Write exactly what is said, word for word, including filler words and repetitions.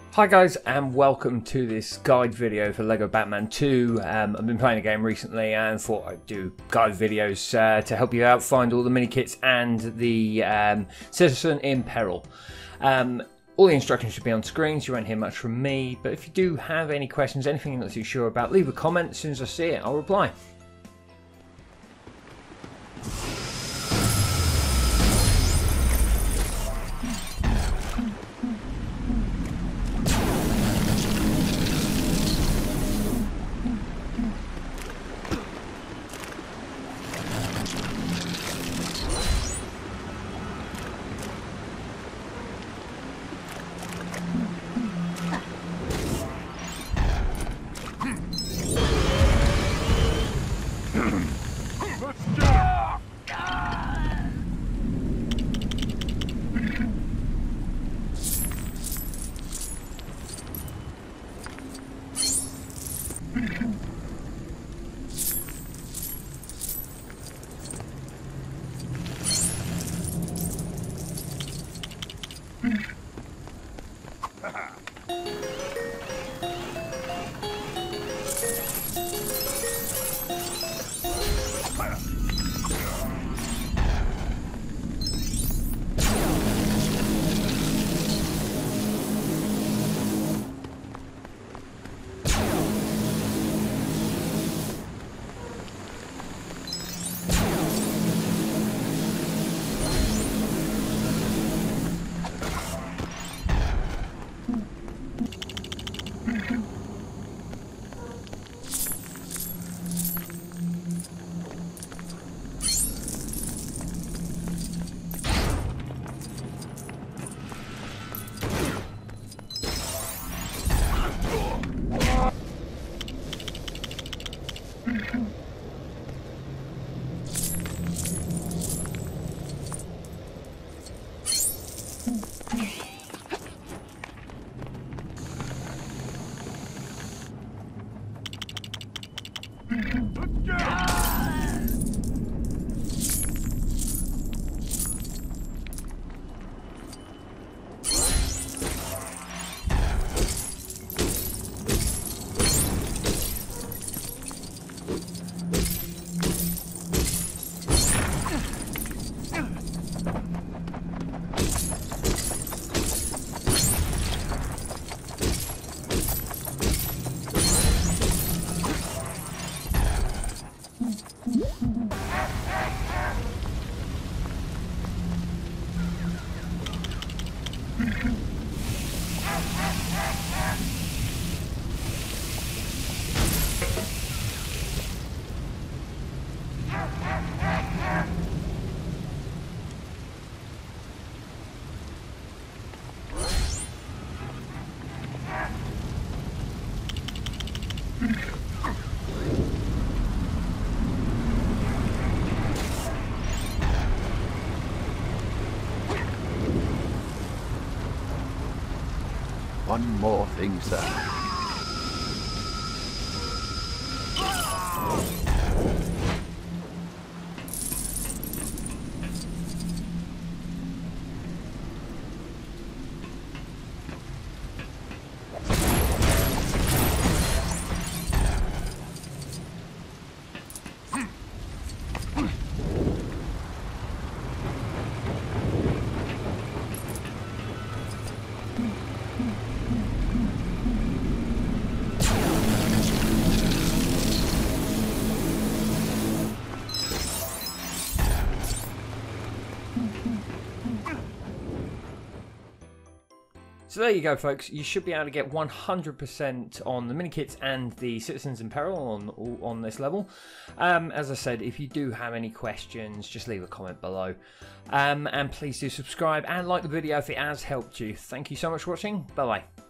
Hi guys, and welcome to this guide video for LEGO Batman two. Um, I've been playing the game recently and thought I'd do guide videos uh, to help you out find all the mini kits and the um, Citizen in Peril. Um, all the instructions should be on screen, so you won't hear much from me, but if you do have any questions, anything you're not too sure about, leave a comment. As soon as I see it, I'll reply. One more thing, sir. So there you go, folks. You should be able to get one hundred percent on the mini kits and the Citizens in Peril on on this level. Um, as I said, if you do have any questions, just leave a comment below. Um, and please do subscribe and like the video if it has helped you. Thank you so much for watching. Bye bye.